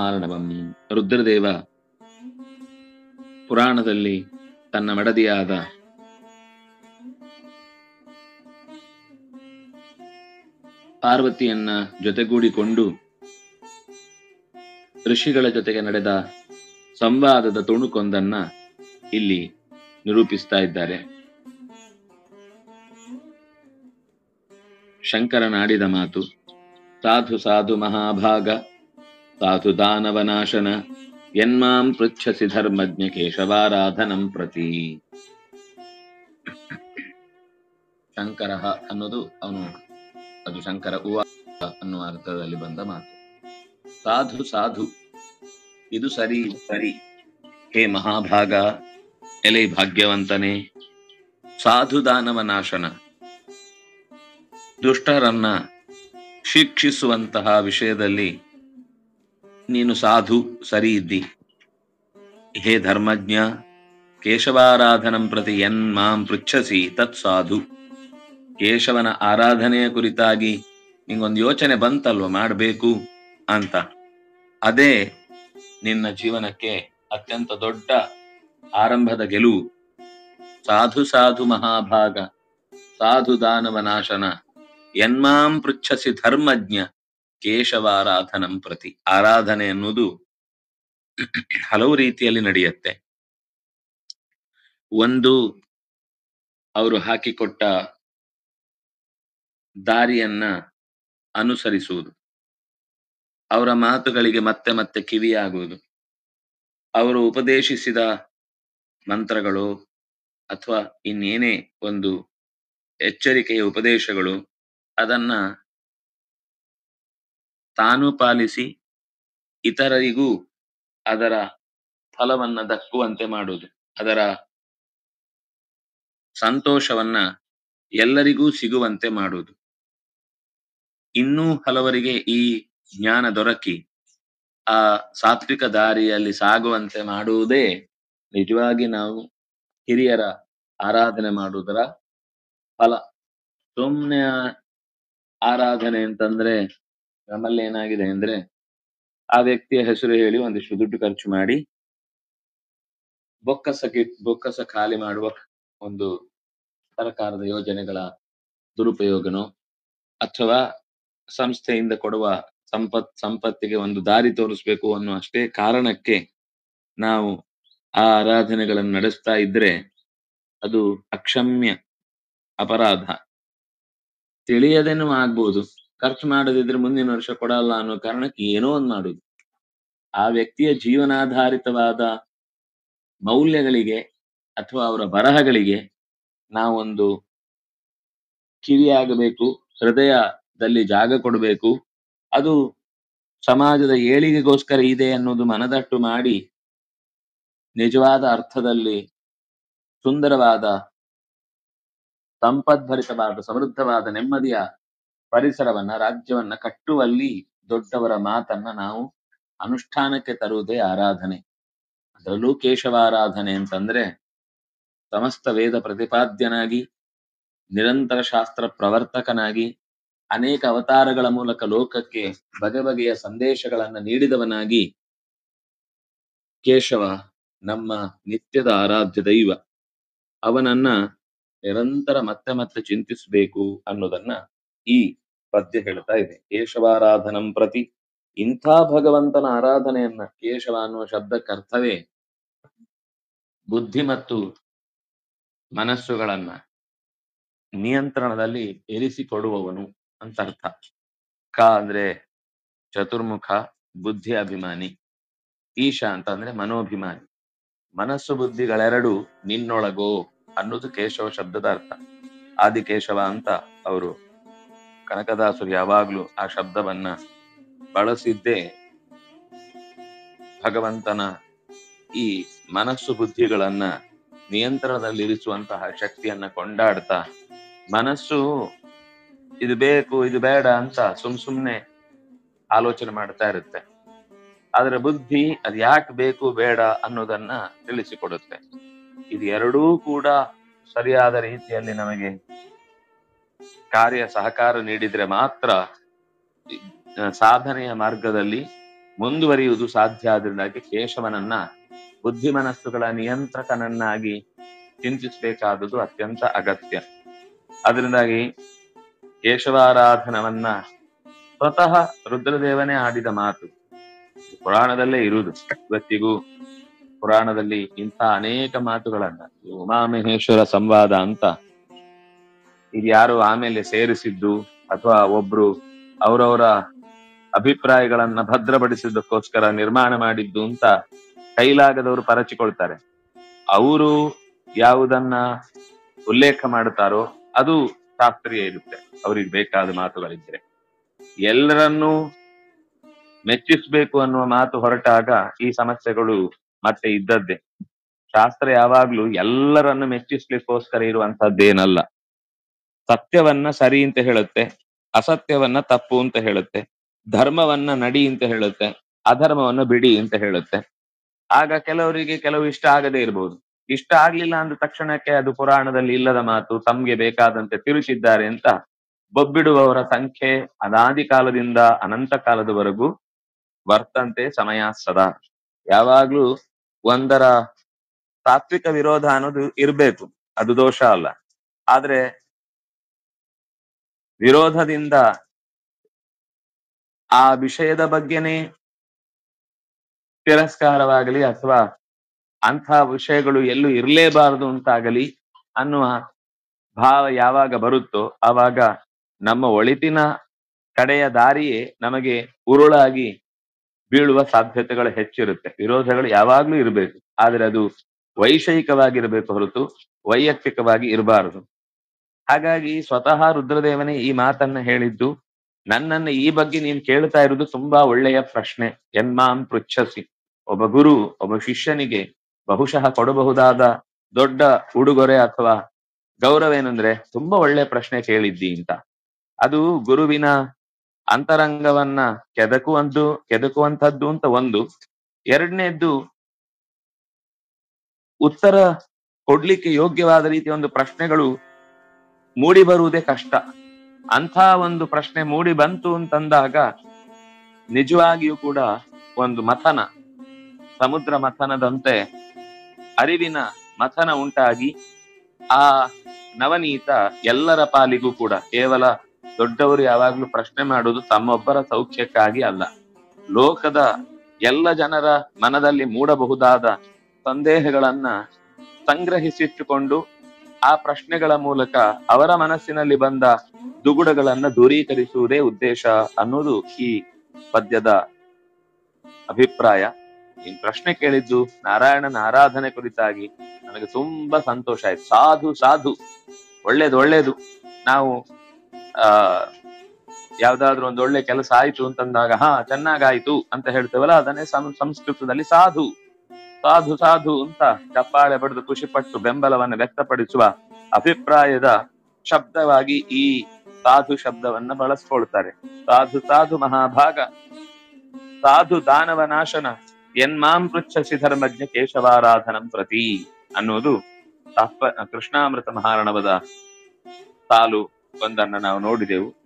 ಮಹಾರ್ಣವಂ. ರುದ್ರದೇವ ಪುರಾಣದಲ್ಲಿ ತನ್ನ ಮಡದಿಯಾದ ಪಾರ್ವತಿಯನ್ನ ಜೊತೆಗೂಡಿಕೊಂಡು ಋಷಿಗಳ ಜೊತೆಗೆ ನಡೆದ ಸಂವಾದದ ತುಣುಕೊಂದನ್ನ ಇಲ್ಲಿ ನಿರೂಪಿಸ್ತಾ ಇದ್ದಾರೆ. ಶಂಕರನಾಡಿದ ಮಾತು: ಸಾಧು ಸಾಧು ಮಹಾಭಾಗ ಸಾಧು ದಾನವನಾಶನ ಯನ್ಮಾಂ ಪೃಚ್ಛಸಿ ಧರ್ಮಜ್ಞ ಕೇಶವಾರಾಧನಂ ಪ್ರತಿ. ಶಂಕರ ಅನ್ನೋದು ಅದು ಶಂಕರ ಅನ್ನುವ ಅರ್ಥದಲ್ಲಿ ಬಂದ ಮಾತು. ಸಾಧು ಸಾಧು, ಇದು ಸರಿ ಸರಿ, ಹೇ ಮಹಾಭಾಗ, ಎಲೆ ಭಾಗ್ಯವಂತನೇ. ಸಾಧು ದಾನವ ನಾಶನ, ದುಷ್ಟರನ್ನ ಶಿಕ್ಷಿಸುವಂತಹ ವಿಷಯದಲ್ಲಿ ನೀನು ಸಾಧು ಸರಿ ಇದ್ದಿ. ಹೇ ಧರ್ಮಜ್ಞ, ಕೇಶವಾರಾಧನಂ ಪ್ರತಿ ಯನ್ ಮಾಂ ಪೃಚ್ಛಸಿ ತತ್ ಸಾಧು. ಕೇಶವನ ಆರಾಧನೆಯ ಕುರಿತಾಗಿ ನಿಂಗೊಂದು ಯೋಚನೆ ಬಂತಲ್ವ ಮಾಡಬೇಕು ಅಂತ, ಅದೇ ನಿನ್ನ ಜೀವನಕ್ಕೆ ಅತ್ಯಂತ ದೊಡ್ಡ ಆರಂಭದ ಗೆಲುವು. ಸಾಧು ಸಾಧು ಮಹಾಭಾಗ ಸಾಧು ದಾನವ ನಾಶನ ಯನ್ಮಾಂ ಪೃಚ್ಛಸಿ ಧರ್ಮಜ್ಞ ಕೇಶವಾರಾಧನಂ ಪ್ರತಿ. ಆರಾಧನೆ ಎನ್ನುವುದು ಹಲವು ರೀತಿಯಲ್ಲಿ ನಡೆಯುತ್ತೆ. ಒಂದು, ಅವರು ಹಾಕಿಕೊಟ್ಟ ದಾರಿಯನ್ನ ಅನುಸರಿಸುವುದು, ಅವರ ಮಾತುಗಳಿಗೆ ಮತ್ತೆ ಮತ್ತೆ ಕಿವಿಯಾಗುವುದು, ಅವರು ಉಪದೇಶಿಸಿದ ಮಂತ್ರಗಳು ಅಥವಾ ಇನ್ನೇನೇ ಒಂದು ಎಚ್ಚರಿಕೆಯ ಉಪದೇಶಗಳು, ಅದನ್ನ ತಾನು ಪಾಲಿಸಿ ಇತರರಿಗೂ ಅದರ ಫಲವನ್ನ ದಕ್ಕುವಂತೆ ಮಾಡುವುದು, ಅದರ ಸಂತೋಷವನ್ನ ಎಲ್ಲರಿಗೂ ಸಿಗುವಂತೆ ಮಾಡುವುದು. ಇನ್ನೂ ಹಲವರಿಗೆ ಈ ಜ್ಞಾನ ದೊರಕಿ ಆ ಸಾತ್ವಿಕ ದಾರಿಯಲ್ಲಿ ಸಾಗುವಂತೆ ಮಾಡುವುದೇ ನಿಜವಾಗಿ ನಾವು ಹಿರಿಯರ ಆರಾಧನೆ ಮಾಡುವುದರ ಫಲ. ಸುಮ್ನೆ ಆರಾಧನೆ ಅಂತಂದ್ರೆ ನಮ್ಮಲ್ಲಿ ಏನಾಗಿದೆ ಅಂದ್ರೆ, ಆ ವ್ಯಕ್ತಿಯ ಹೆಸರು ಹೇಳಿ ಒಂದಿಷ್ಟು ದುಡ್ಡು ಖರ್ಚು ಮಾಡಿ ಬೊಕ್ಕಸ ಖಾಲಿ ಮಾಡುವ ಒಂದು ಸರ್ಕಾರದ ಯೋಜನೆಗಳ ದುರುಪಯೋಗನೋ ಅಥವಾ ಸಂಸ್ಥೆಯಿಂದ ಕೊಡುವ ಸಂಪತ್ತಿಗೆ ಒಂದು ದಾರಿ ತೋರಿಸ್ಬೇಕು ಅನ್ನೋ ಅಷ್ಟೇ ಕಾರಣಕ್ಕೆ ನಾವು ಆ ಆರಾಧನೆಗಳನ್ನು ನಡೆಸ್ತಾ ಇದ್ರೆ ಅದು ಅಕ್ಷಮ್ಯ ಅಪರಾಧ. ತಿಳಿಯದೇನೂ ಆಗ್ಬೋದು, ಖರ್ಚು ಮಾಡದಿದ್ರೆ ಮುಂದಿನ ವರ್ಷ ಕೊಡಲ್ಲ ಅನ್ನೋ ಕಾರಣಕ್ಕೆ ಏನೋ ಒಂದು ಮಾಡುದು. ಆ ವ್ಯಕ್ತಿಯ ಜೀವನಾಧಾರಿತವಾದ ಮೌಲ್ಯಗಳಿಗೆ ಅಥವಾ ಅವರ ಬರಹಗಳಿಗೆ ನಾವೊಂದು ಕಿವಿಯಾಗಬೇಕು, ಹೃದಯದಲ್ಲಿ ಜಾಗ ಕೊಡಬೇಕು. ಅದು ಸಮಾಜದ ಏಳಿಗೆಗೋಸ್ಕರ ಇದೆ ಅನ್ನೋದು ಮನದಟ್ಟು ಮಾಡಿ ನಿಜವಾದ ಅರ್ಥದಲ್ಲಿ ಸುಂದರವಾದ, ಸಂಪದ್ಭರಿತವಾದ, ಸಮೃದ್ಧವಾದ, ನೆಮ್ಮದಿಯ ಪರಿಸರವನ್ನ, ರಾಜ್ಯವನ್ನ ಕಟ್ಟುವಲ್ಲಿ ದೊಡ್ಡವರ ಮಾತನ್ನ ನಾವು ಅನುಷ್ಠಾನಕ್ಕೆ ತರುವುದೇ ಆರಾಧನೆ. ಅದರಲ್ಲೂ ಕೇಶವಾರಾಧನೆ ಅಂತಂದ್ರೆ ಸಮಸ್ತ ವೇದ ಪ್ರತಿಪಾದ್ಯನಾಗಿ, ನಿರಂತರ ಶಾಸ್ತ್ರ ಪ್ರವರ್ತಕನಾಗಿ, ಅನೇಕ ಅವತಾರಗಳ ಮೂಲಕ ಲೋಕಕ್ಕೆ ಬಗೆ ಬಗೆಯ ಸಂದೇಶಗಳನ್ನ ನೀಡಿದವನಾಗಿ ಕೇಶವ ನಮ್ಮ ನಿತ್ಯದ ಆರಾಧ್ಯ ದೈವ. ಅವನನ್ನ ನಿರಂತರ ಮತ್ತೆ ಮತ್ತೆ ಚಿಂತಿಸಬೇಕು ಅನ್ನೋದನ್ನ ಈ ಪದ್ಯ ಹೇಳ್ತಾ ಇದೆ. ಕೇಶವಾರಾಧನಂ ಪ್ರತಿ, ಇಂಥ ಭಗವಂತನ ಆರಾಧನೆಯನ್ನ, ಕೇಶವ ಅನ್ನುವ ಶಬ್ದಕ್ಕೆ ಅರ್ಥವೇ ಬುದ್ಧಿ ಮತ್ತು ಮನಸ್ಸುಗಳನ್ನ ನಿಯಂತ್ರಣದಲ್ಲಿ ಇರಿಸಿಕೊಡುವವನು ಅಂತ ಅರ್ಥ. ಕ ಅಂದ್ರೆ ಚತುರ್ಮುಖ, ಬುದ್ಧಿ ಅಭಿಮಾನಿ. ಈಶ ಅಂತ ಅಂದ್ರೆ ಮನೋಭಿಮಾನಿ. ಮನಸ್ಸು ಬುದ್ಧಿಗಳೆರಡು ನಿನ್ನೊಳಗೋ ಅನ್ನೋದು ಕೇಶವ ಶಬ್ದದ ಅರ್ಥ. ಆದಿಕೇಶವ ಅಂತ ಅವರು ಕನಕದಾಸರು ಯಾವಾಗ್ಲೂ ಆ ಶಬ್ದವನ್ನ ಬಳಸಿದ್ದೇ ಭಗವಂತನ ಈ ಮನಸ್ಸು ಬುದ್ಧಿಗಳನ್ನ ನಿಯಂತ್ರಣದಲ್ಲಿರಿಸುವಂತಹ ಶಕ್ತಿಯನ್ನ ಕೊಂಡಾಡ್ತಾ, ಮನಸ್ಸು ಇದು ಬೇಕು ಇದು ಬೇಡ ಅಂತ ಸುಮ್ನೆ ಆಲೋಚನೆ ಮಾಡ್ತಾ ಇರುತ್ತೆ, ಆದ್ರೆ ಬುದ್ಧಿ ಅದು ಯಾಕೆ ಬೇಕು ಬೇಡ ಅನ್ನೋದನ್ನ ತಿಳಿಸಿಕೊಡುತ್ತೆ. ಇದು ಎರಡೂ ಕೂಡ ಸರಿಯಾದ ರೀತಿಯಲ್ಲಿ ನಮಗೆ ಕಾರ್ಯ ಸಹಕಾರ ನೀಡಿದ್ರೆ ಮಾತ್ರ ಸಾಧನೆಯ ಮಾರ್ಗದಲ್ಲಿ ಮುಂದುವರಿಯುವುದು ಸಾಧ್ಯ. ಆದ್ರಿಂದಾಗಿ ಕೇಶವನನ್ನ ಬುದ್ಧಿ ಮನಸ್ಸುಗಳ ನಿಯಂತ್ರಕನನ್ನಾಗಿ ಚಿಂತಿಸಬೇಕಾದುದು ಅತ್ಯಂತ ಅಗತ್ಯ. ಅದರಿಂದಾಗಿ ಕೇಶವಾರಾಧನವನ್ನ ಸ್ವತಃ ರುದ್ರದೇವನೇ ಆಡಿದ ಮಾತು ಪುರಾಣದಲ್ಲೇ ಇರುವುದು. ಇವತ್ತಿಗೂ ಪುರಾಣದಲ್ಲಿ ಇಂಥ ಅನೇಕ ಮಾತುಗಳನ್ನ, ಉಮಾಮಹೇಶ್ವರ ಸಂವಾದ ಅಂತ ಇದು ಯಾರು ಆಮೇಲೆ ಸೇರಿಸಿದ್ದು ಅಥವಾ ಒಬ್ರು ಅವರವರ ಅಭಿಪ್ರಾಯಗಳನ್ನ ಭದ್ರಪಡಿಸಿದ್ದಕ್ಕೋಸ್ಕರ ನಿರ್ಮಾಣ ಮಾಡಿದ್ದು ಅಂತ ಕೈಲಾಗದವರು ಪರಚಿಕೊಳ್ತಾರೆ. ಅವರು ಯಾವುದನ್ನ ಉಲ್ಲೇಖ ಮಾಡುತ್ತಾರೋ ಅದು ಶಾಸ್ತ್ರೀಯ ಇರುತ್ತೆ. ಅವ್ರಿಗೆ ಬೇಕಾದ ಮಾತುಗಳಿದ್ರೆ. ಎಲ್ಲರನ್ನೂ ಮೆಚ್ಚಿಸ್ಬೇಕು ಅನ್ನುವ ಮಾತು ಹೊರಟಾಗ ಈ ಸಮಸ್ಯೆಗಳು ಮತ್ತೆ ಇದ್ದದ್ದೇ. ಶಾಸ್ತ್ರ ಯಾವಾಗ್ಲೂ ಎಲ್ಲರನ್ನು ಮೆಚ್ಚಿಸ್ಲಿಕ್ಕೋಸ್ಕರ ಇರುವಂತದ್ದೇನಲ್ಲ. ಸತ್ಯವನ್ನ ಸರಿ ಅಂತ ಹೇಳುತ್ತೆ, ಅಸತ್ಯವನ್ನ ತಪ್ಪು ಅಂತ ಹೇಳುತ್ತೆ, ಧರ್ಮವನ್ನ ನಡಿ ಅಂತ ಹೇಳುತ್ತೆ, ಅಧರ್ಮವನ್ನ ಬಿಡಿ ಅಂತ ಹೇಳುತ್ತೆ. ಆಗ ಕೆಲವರಿಗೆ ಕೆಲವು ಇಷ್ಟ ಆಗದೆ ಇರಬಹುದು. ಇಷ್ಟ ಆಗ್ಲಿಲ್ಲ ಅಂದ ತಕ್ಷಣಕ್ಕೆ ಅದು ಪುರಾಣದಲ್ಲಿ ಇಲ್ಲದ ಮಾತು, ತಮ್ಗೆ ಬೇಕಾದಂತೆ ತಿರುಚಿದ್ದಾರೆ ಅಂತ ಬೊಬ್ಬಿಡುವವರ ಸಂಖ್ಯೆ ಅನಾದಿ ಕಾಲದಿಂದ ಅನಂತ ಕಾಲದವರೆಗೂ ವರ್ತಂತೆ ಸಮಯ ಸದಾ. ಯಾವಾಗ್ಲೂ ಒಂದರ ತಾತ್ವಿಕ ವಿರೋಧ ಅನ್ನೋದು ಇರ್ಬೇಕು, ಅದು ದೋಷ ಅಲ್ಲ. ಆದ್ರೆ ವಿರೋಧದಿಂದ ಆ ವಿಷಯದ ಬಗ್ಗೆನೇ ತಿರಸ್ಕಾರವಾಗಲಿ ಅಥವಾ ಅಂಥ ವಿಷಯಗಳು ಎಲ್ಲೂ ಇರಲೇಬಾರದು ಅಂತಾಗಲಿ ಅನ್ನುವ ಭಾವ ಯಾವಾಗ ಬರುತ್ತೋ ಆವಾಗ ನಮ್ಮ ಒಳಿತಿನ ಕಡೆಯ ದಾರಿಯೇ ನಮಗೆ ಉರುಳಾಗಿ ಬೀಳುವ ಸಾಧ್ಯತೆಗಳು ಹೆಚ್ಚಿರುತ್ತೆ. ವಿರೋಧಗಳು ಯಾವಾಗ್ಲೂ ಇರಬೇಕು, ಆದ್ರೆ ಅದು ವೈಷಯಿಕವಾಗಿರ್ಬೇಕು ಹೊರತು ವೈಯಕ್ತಿಕವಾಗಿ ಇರಬಾರದು. ಹಾಗಾಗಿ ಸ್ವತಃ ರುದ್ರದೇವನೇ ಈ ಮಾತನ್ನ ಹೇಳಿದ್ದು. ನನ್ನನ್ನ ಈ ಬಗ್ಗೆ ನೀನ್ ಕೇಳ್ತಾ ಇರುವುದು ತುಂಬಾ ಒಳ್ಳೆಯ ಪ್ರಶ್ನೆ. ಎನ್ಮಾಂ ಪೃಚ್ಛಸಿ. ಒಬ್ಬ ಗುರು ಒಬ್ಬ ಶಿಷ್ಯನಿಗೆ ಬಹುಶಃ ಕೊಡಬಹುದಾದ ದೊಡ್ಡ ಉಡುಗೊರೆ ಅಥವಾ ಗೌರವ ಏನಂದ್ರೆ ತುಂಬಾ ಒಳ್ಳೆ ಪ್ರಶ್ನೆ ಕೇಳಿದ್ದಿ ಅಂತ. ಅದು ಗುರುವಿನ ಅಂತರಂಗವನ್ನ ಕೆದಕುವಂತದ್ದು ಅಂತ ಒಂದು. ಎರಡನೇದ್ದು, ಉತ್ತರ ಕೊಡ್ಲಿಕ್ಕೆ ಯೋಗ್ಯವಾದ ರೀತಿಯ ಒಂದು ಪ್ರಶ್ನೆಗಳು ಮೂಡಿ ಬರುವುದೇ ಕಷ್ಟ. ಅಂಥ ಒಂದು ಪ್ರಶ್ನೆ ಮೂಡಿ ಬಂತು ಅಂತಂದಾಗ ನಿಜವಾಗಿಯೂ ಕೂಡ ಒಂದು ಮಥನ, ಸಮುದ್ರ ಮಥನದಂತೆ ಅರಿವಿನ ಮಥನ ಉಂಟಾಗಿ ಆ ನವನೀತ ಎಲ್ಲರ ಪಾಲಿಗೂ ಕೂಡ, ಕೇವಲ ದೊಡ್ಡವರು ಯಾವಾಗ್ಲೂ ಪ್ರಶ್ನೆ ಮಾಡುವುದು ತಮ್ಮೊಬ್ಬರ ಸೌಖ್ಯಕ್ಕಾಗಿ ಅಲ್ಲ, ಲೋಕದ ಎಲ್ಲ ಜನರ ಮನದಲ್ಲಿ ಮೂಡಬಹುದಾದ ಸಂದೇಹಗಳನ್ನ ಸಂಗ್ರಹಿಸಿಟ್ಟುಕೊಂಡು ಆ ಪ್ರಶ್ನೆಗಳ ಮೂಲಕ ಅವರ ಮನಸ್ಸಿನಲ್ಲಿ ಬಂದ ದುಗುಡಗಳನ್ನ ದೂರೀಕರಿಸುವುದೇ ಉದ್ದೇಶ ಅನ್ನೋದು ಈ ಪದ್ಯದ ಅಭಿಪ್ರಾಯ. ಈ ಪ್ರಶ್ನೆ ಕೇಳಿದ್ದು ನಾರಾಯಣನ ಆರಾಧನೆ ಕುರಿತಾಗಿ ನನಗೆ ತುಂಬಾ ಸಂತೋಷ ಆಯ್ತು. ಸಾಧು ಸಾಧು, ಒಳ್ಳೇದು. ನಾವು ಯಾವ್ದಾದ್ರು ಒಂದು ಒಳ್ಳೆ ಕೆಲಸ ಆಯ್ತು ಅಂತಂದಾಗ ಚೆನ್ನಾಗಾಯ್ತು ಅಂತ ಹೇಳ್ತೇವಲ್ಲ, ಅದನ್ನೇ ಸಂಸ್ಕೃತದಲ್ಲಿ ಸಾಧು ಸಾಧು ಸಾಧು ಅಂತ ಚಪ್ಪಾಳೆ ಬಡಿದು ಖುಷಿಪಟ್ಟು ಬೆಂಬಲವನ್ನು ವ್ಯಕ್ತಪಡಿಸುವ ಅಭಿಪ್ರಾಯದ ಶಬ್ದವಾಗಿ ಈ ಸಾಧು ಶಬ್ದವನ್ನ ಬಳಸ್ಕೊಳ್ತಾರೆ. ಸಾಧು ಸಾಧು ಮಹಾಭಾಗ, ಸಾಧು ದಾನವ ನಾಶನ, ಎನ್ಮಾಂ ಪೃಚ್ಛಸಿ ಧರ್ಮಜ್ಞ ಕೇಶವಾರಾಧನಂ ಪ್ರತಿ ಅನ್ನೋದು ಕೃಷ್ಣಾಮೃತ ಮಹಾರಣವದ ಸಾಲು ಒಂದನ್ನ ನಾವು ನೋಡಿದೆವು.